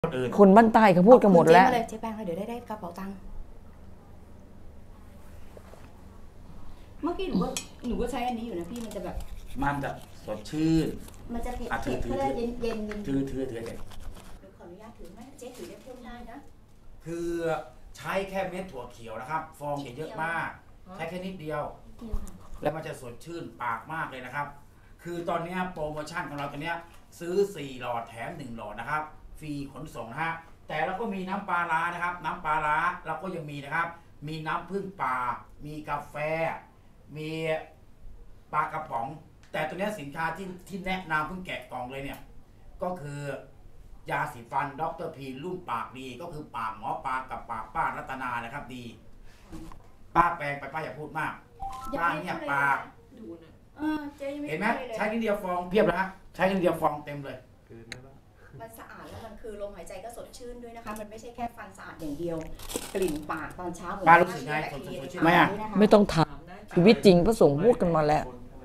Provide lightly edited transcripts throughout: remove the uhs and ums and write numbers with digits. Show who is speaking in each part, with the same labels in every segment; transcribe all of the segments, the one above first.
Speaker 1: คนบ้านใต้เขาพูดกันหมดแล้ว
Speaker 2: เจ๊แป้งเลยเดี๋ยวได้กระเป๋าตังค์เมื่อกี้หนูก็ใช้อันนี้อยู่นะพี่มันจะแบบ
Speaker 3: มันจะสดชื่น
Speaker 2: มันจะเผ็ดเพื่อเย็น
Speaker 3: ถือเด็ด
Speaker 2: หนูขออนุญาตถือไหมเจ๊ถือได้เพิ่มได้นะ
Speaker 3: คือใช้แค่เม็ดถั่วเขียวนะครับฟองเยอะมากใช้แค่นิดเดียวแล้วมันจะสดชื่นปากมากเลยนะครับคือตอนนี้โปรโมชั่นของเราตอนนี้ซื้อ4หลอดแถม1หลอดนะครับฟรีขนส่งนะฮะแต่เราก็มีน้ำปลาร้านะครับน้ำปลาร้าเราก็ยังมีนะครับมีน้ำผึ้งป่ามีกาแฟมีปลากระป๋องแต่ตัวนี้สินค้าที่แนะนำเพิ่งแกะกล่องเลยเนี่ยก็คือยาสีฟันดร.พีรุ่นปากดีก็คือปากหมอปลากับปากป้ารัตนานะครับดีป้าแปลงไปป้าอย่าพูดมากป้าเนี่ยปากเห็นไหมใช้นิดเดียวฟองเพียบแล้วฮะใช้นิดเดียวฟองเต็มเลย
Speaker 2: มันสะอาดแล้วมันคือลมหายใจก็สดชื่นด้วยนะคะมันไม่ใช่แค่ฟันสะอาดอย่างเดียวกลิ่นปากตอนเช้า
Speaker 3: ป้ารู้สึกไงสดชื่นไหมอ่ะ
Speaker 1: ไม่ต้องถามชีวิตจริงพระสงฆ์พูดกันมาแล้ว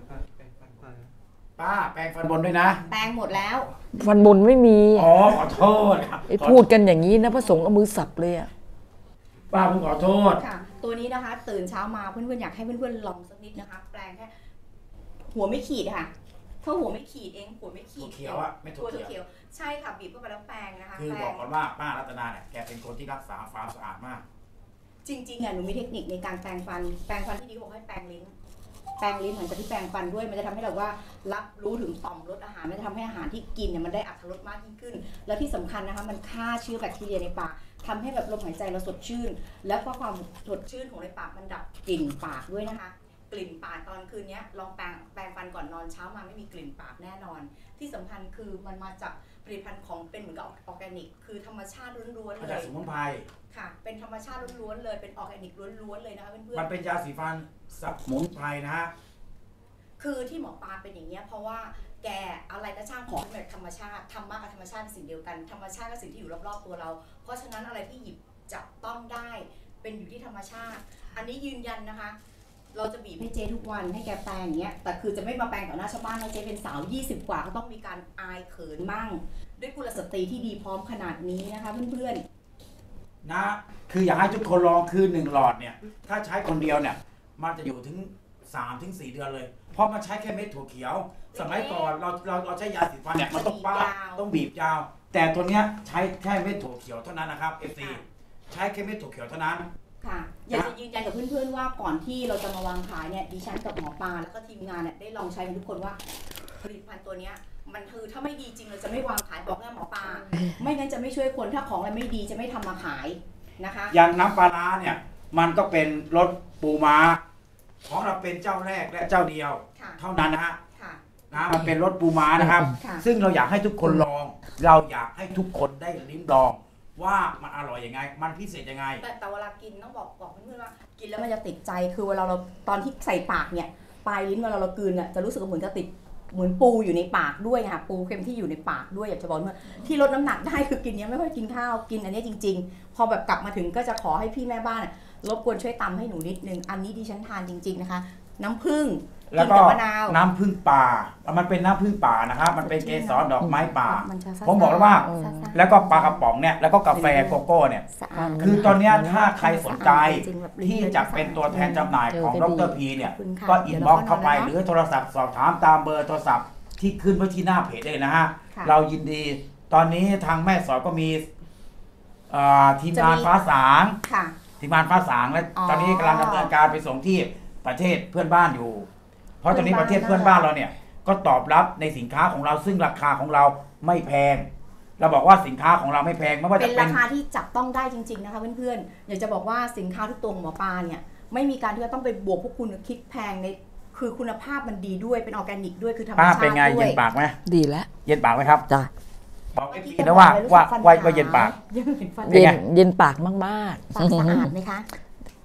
Speaker 3: ป้าแปรงฟันบนด้วยนะ
Speaker 2: แปรงหมดแล้ว
Speaker 1: ฟันบนไม่มี
Speaker 3: อ๋อขอโทษ
Speaker 1: ไอ้พูดกันอย่างนี้นะพระสงฆ์เอามือสับเลยอ่ะ
Speaker 3: ป้าผมขอโทษ
Speaker 2: ค่ะตัวนี้นะคะตื่นเช้ามาเพื่อนๆอยากให้เพื่อนๆลองสักนิดนะคะแปรงแค่หัวไม่ขีดค่ะถ้าหัวไม่ขีดเองหัวไม่ขีด
Speaker 3: เขียวอะไม่ถั่ว
Speaker 2: เขียวใช่ค่ะบีบเข้าไปแล้วแปรงนะคะ
Speaker 3: คือบอกก่อนว่าป้ารัตนาเนี่ยแกเป็นคนที่รักษาความสะอาดมาก
Speaker 2: จริงๆอ่ะหนูมีเทคนิคในการแปรงฟันที่ดีเขาบอกให้แปรงลิ้นเหมือนกับที่แปรงฟันด้วยมันจะทำให้เราว่ารับรู้ถึงต่อมรสอาหารมันจะทำให้อาหารที่กินเนี่ยมันได้อรรถรสมากยิ่งขึ้นแล้วที่สำคัญนะคะมันฆ่าเชื้อแบคทีเรียในปากทำให้แบบลมหายใจเราสดชื่นแล้วก็ความสดชื่นของในปากมันดับกลิ่นปากด้วยนะคะกลิ่นปากตอนคืนนี้ลองแปรงฟันก่อนนอนเช้ามาไม่มีกลิ่นปากแน่นอนที่สำคัญคือมันมาจากผลิตภัณฑ์ของเป็นเหมือนกับออร์แกนิกคือธรรมชาติล้วนๆเลย
Speaker 3: จากสมุนไพร
Speaker 2: ค่ะเป็นธรรมชาติล้วนๆเลยเป็นออร์แกนิกล้วนๆเลยนะคะเพื่อน
Speaker 3: ๆมันเป็นยาสีฟันสมุนไพรนะฮะ
Speaker 2: คือที่หมอปลาเป็นอย่างเงี้ยเพราะว่าแกอะไรก็ช่างของแบบธรรมชาติธรรมะกับธรรมชาติเป็นสิ่งเดียวกันธรรมชาติกับสิ่งที่อยู่รอบๆตัวเราเพราะฉะนั้นอะไรที่หยิบจับต้องได้เป็นอยู่ที่ธรรมชาติอันนี้ยืนยันนะคะเราจะบีบให้เจทุกวันให้แกแปรงอย่างเงี้ยแต่คือจะไม่มาแปรงต่อหน้าชาวบ้านนะเจเป็นสาว20กว่าก็ต้องมีการอายเขินมั่งด้วยกุลสตรีที่ดีพร้อมขนาดนี้นะคะเพื่อน
Speaker 3: ๆนะคืออยากให้ทุกคนลองคือ1หลอดเนี่ยถ้าใช้คนเดียวเนี่ยมันจะอยู่ถึง3-4 เดือนเลยเพราะมันใช้แค่เม็ดถั่วเขียวสมัยก่อนเราใช้ยาสีฟันเนี่ยมันต้องป้าต้องบีบยาวแต่ตัวเนี้ยใช้แค่เม็ดถั่วเขียวเท่านั้นนะครับ FC ใช้แค่เม็ดถั่วเขียวเท่านั้น
Speaker 2: ค่ะอยากจะยืนยันกับเพื่อนๆว่าก่อนที่เราจะมาวางขายเนี่ยดิฉันกับหมอปลาแล้วก็ทีมงานเนี่ยได้ลองใช้กันทุกคนว่าผลิตภัณฑ์ตัวเนี้ยมันคือถ้าไม่ดีจริงเราจะไม่วางขายบอกนะหมอปลาไม่งั้นจะไม่ช่วยคนถ้าของอะไรไม่ดีจะไม่ทำมาขายนะคะ
Speaker 3: อย่างน้ำปลาร้าเนี่ยมันก็เป็นรสปูม้าของเราเป็นเจ้าแรกและเจ้าเดียวเท่านั้นนะฮะมันเป็นรสปูม้านะครับซึ่งเราอยากให้ทุกคนลองเราอยากให้ทุกคนได้ลิ้มลองว่ามันอร่อยยังไงมันพิเศษยังไง
Speaker 2: แต่เวลากินต้องบอกเพื่อนๆว่ากินแล้วมันจะติดใจคือเวลาเราตอนที่ใส่ปากเนี่ยปลายลิ้นเวลาเรากลืนเนี่ยจะรู้สึกเหมือนกับติดเหมือนปูอยู่ในปากด้วยค่ะปูเค็มที่อยู่ในปากด้วยอยากจะบอกว่าที่ลดน้ำหนักได้คือกินเนี้ยไม่ค่อยกินข้าวกินอันนี้จริงๆพอแบบกลับมาถึงก็จะขอให้พี่แม่บ้านรบกวนช่วยตำให้หนูนิดนึงอันนี้ดิฉันทานจริงๆนะคะน้ำผึ้ง
Speaker 3: แล้วก็น้ำผึ้งป่ามันเป็นน้ำผึ้งป่านะครับมันเป็นเกสรดอกไม้ป่าผมบอกแล้วว่าแล้วก็ปลากระป๋องเนี่ยแล้วก็กาแฟโกโก้เนี่ยคือตอนนี้ถ้าใครสนใจที่จะเป็นตัวแทนจำหน่ายของดร.พีเนี่ยก็อินบ็อกซ์เข้าไปหรือโทรศัพท์สอบถามตามเบอร์โทรศัพท์ที่ขึ้นไว้ที่หน้าเพจได้นะฮะเรายินดีตอนนี้ทางแม่สอดก็มีทีมงานฟ้าสางทีมงานฟ้าสางและตอนนี้กำลังดำเนินการไปส่งที่ประเทศเพื่อนบ้านอยู่เพราะตอนนี้ประเทศเพื่อนบ้านเราเนี่ยก็ตอบรับในสินค้าของเราซึ่งราคาของเราไม่แพงเราบอกว่าสินค้าของเราไม่แพงไม่ว่าจะ
Speaker 2: เป็นราคาที่จับต้องได้จริงๆนะคะเพื่อนๆอยากจะบอกว่าสินค้าทุกตัวของหมอปลาเนี่ยไม่มีการที่จะต้องไปบวกพวกคุณคิดแพงในคือคุณภาพมันดีด้วยเป็นออร์แกนิกด้วยคือธรรมชาติด้วย
Speaker 3: เป็นไงเย็นปากไหม
Speaker 1: ดีแล้ว
Speaker 3: เย็นปากไหมครับ
Speaker 1: จ้ะ
Speaker 3: บอกให้พี่นะว่าเย็นปาก
Speaker 1: เย็นปากมาก
Speaker 2: ๆปากสะอาดไหมคะ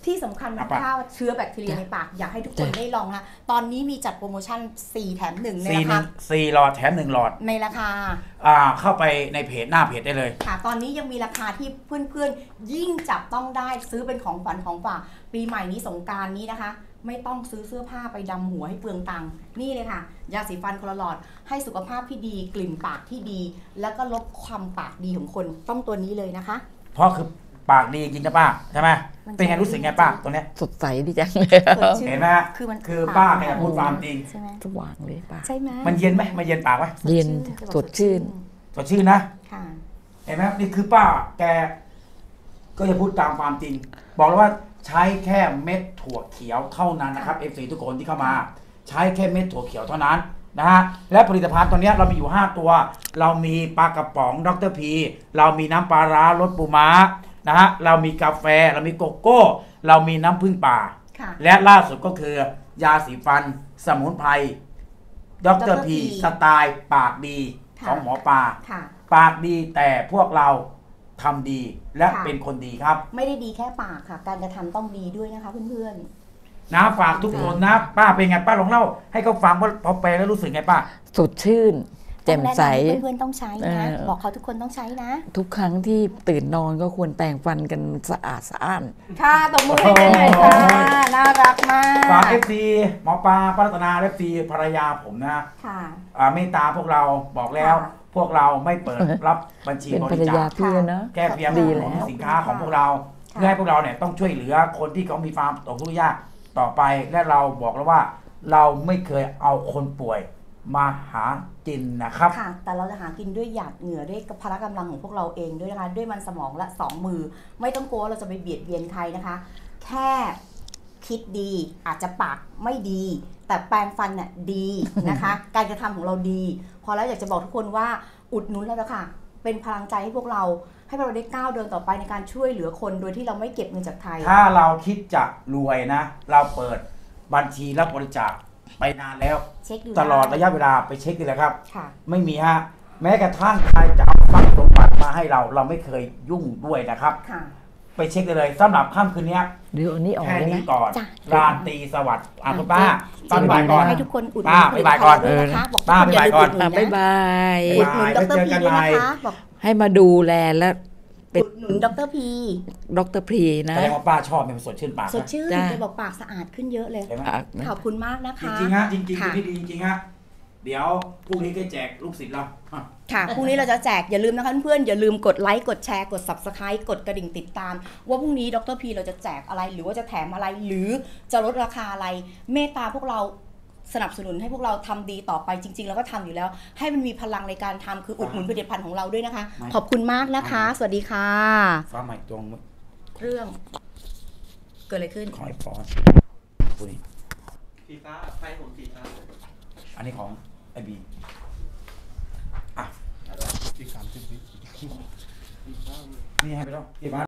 Speaker 2: ที่สำคัญมันฆ่าเชื้อแบคทีเรียในปากอยากให้ทุกคนได้ลองนะตอนนี้มีจัดโปรโมชั่น4แถม1ในราคา
Speaker 3: 4 หลอดแถม1 หลอด
Speaker 2: ในราคา
Speaker 3: เข้าไปในเพจหน้าเพจได้เลย
Speaker 2: ค่ะตอนนี้ยังมีราคาที่เพื่อนๆยิ่งจับต้องได้ซื้อเป็นของขวัญของฝากปีใหม่นี้สงกรานต์นี้นะคะไม่ต้องซื้อเสื้อผ้าไปดำหัวให้เปลืองตังค์นี่เลยค่ะยาสีฟันคนละหลอดให้สุขภาพที่ดีกลิ่นปากที่ดี แล้วก็ลดความปากดีของคนต้องตัวนี้เลยนะคะ
Speaker 3: เพราะคือปากดีจริงนะป้าใช่ไหมเป็นไงรู้สึกไงป้าตัวเนี้ย
Speaker 1: สดใสดีจังเลย
Speaker 3: เห็นไหมคือป้าเนี่ยพูดความจริง
Speaker 1: สว่างเลยป้า
Speaker 2: ใช่ไหม
Speaker 3: มันเย็นไหมมันเย็นปากไหม
Speaker 1: เย็นสดชื่น
Speaker 3: สดชื่นนะเห็นไหมนี่คือป้าแกก็จะพูดตามความจริงบอกเลยว่าใช้แค่เม็ดถั่วเขียวเท่านั้นนะครับ FC ทุกคนที่เข้ามาใช้แค่เม็ดถั่วเขียวเท่านั้นนะฮะและผลิตภัณฑ์ตัวนี้เรามีอยู่5ตัวเรามีปลากระป๋องดรพีเรามีน้ำปลาร้ารสปูม้านะฮะเรามีกาแฟเรามีโกโก้เรามีน้ำผึ้งป่าและล่าสุดก็คือยาสีฟันสมุนไพรดรพีสไตล์ปากดีของหมอปลาปากดีแต่พวกเราทำดีและเป็นคนดีครับ
Speaker 2: ไม่ได้ดีแค่ปากค่ะการกระทำต้องดีด้วยนะคะเพื่อน
Speaker 3: ๆนะฝากทุกคนนะป้าเป็นไงป้าลองเล่าให้เขาฟังว่าพอแปลแล้วรู้สึกไงป้า
Speaker 1: สดชื่นแจ่มใส
Speaker 2: เพื่อนๆต้องใช้นะบอกเขาทุกคนต้องใช้นะ
Speaker 1: ทุกครั้งที่ตื่นนอนก็ควรแปรงฟันกันสะอาดสะอ้าน
Speaker 2: ค่ะตบมือให้ได้เลยค่ะน่ารักมาก
Speaker 3: ฝาก FC หมอปลาป้ารัตนา FC ภรรยาผมนะ
Speaker 2: ค่ะ
Speaker 3: เมตตาพวกเราบอกแล้วพวกเราไม่เปิดรับบัญชีบริจาคแค่เพียงสินค้าของพวกเราเพื่อให้พวกเราเนี่ยต้องช่วยเหลือคนที่เขามีความตกทุกข์ยากต่อไปและเราบอกแล้วว่าเราไม่เคยเอาคนป่วยมาหากินนะครับ
Speaker 2: ค่ะแต่เราจะหากินด้วยหยาดเหงื่อด้วยพละกำลังของพวกเราเองด้วยนะคะด้วยมันสมองและ2 มือไม่ต้องกลัวเราจะไปเบียดเบียนใครนะคะแค่คิดดีอาจจะปากไม่ดีแต่แปรงฟันเนี่ยดีนะคะ การกระทำของเราดีพอแล้วอยากจะบอกทุกคนว่าอุดหนุนเราแล้วค่ะเป็นพลังใจให้พวกเราให้เราได้ก้าวเดินต่อไปในการช่วยเหลือคนโดยที่เราไม่เก็บเงินจากใคร
Speaker 3: ถ้าเราคิดจะรวยนะเราเปิดบัญชีรับบริจาคไปนานแล้วตลอดระยะเวลาไปเช็คดูเลยครับไม่มีฮะแม้กระทั่งใครจะเอาทรัพย์สมบัติมาให้เราไม่เคยยุ่งด้วยนะครับไปเช็คเลยสำหรับค่ำคืนนี้
Speaker 1: เดี๋ยวอันนี้ออก
Speaker 3: แค่นี้ก่อนราตรีสวัสดิ์คุณป้า
Speaker 2: ไป
Speaker 3: ก่อน
Speaker 2: ให้ทุกคนอุดหนุน
Speaker 3: ป้าไปก่อนป้าไปก่อน
Speaker 1: บ๊ายบาย
Speaker 2: อุดหนุนดรพีนะคะบอก
Speaker 1: ให้มาดูแลและ
Speaker 2: อุดหนุนดรพี
Speaker 1: นะ
Speaker 3: แสดงว่าป้าชอบมันสดชื่นปาก
Speaker 2: สดชื่นจะบอกปากสะอาดขึ้นเยอะเลยขอบคุณมากนะคะ
Speaker 3: จริงๆฮะจริงๆที่ดีจริงๆฮะเดี๋ยวพรุ่งนี้ก็แจกลูกศิษย์เรา
Speaker 2: ค่ะพรุ่งนี้เราจะแจกอย่าลืมนะคะเพื่อนๆอย่าลืมกดไลค์กดแชร์กด Subscribe กดกระดิ่งติดตามว่าพรุ่งนี้ดรพีเราจะแจกอะไรหรือว่าจะแถมอะไรหรือจะลดราคาอะไรเมตตาพวกเราสนับสนุนให้พวกเราทำดีต่อไปจริงๆเราก็ทำอยู่แล้วให้มันมีพลังในการทำคืออุดหนุนผลิตภัณฑ์ของเราด้วยนะคะขอบคุณมากนะคะสวัสดีค่ะ
Speaker 3: ฟ้าใหม่ตรง
Speaker 2: เรื่องเกิดอะไรขึ้น
Speaker 3: ขอให้ฟอน
Speaker 4: สีฟ้าไฟผมสีฟ้า
Speaker 3: อันนี้ของไอบีอ่ะอีก30 วินี่ให้ไปแล้ว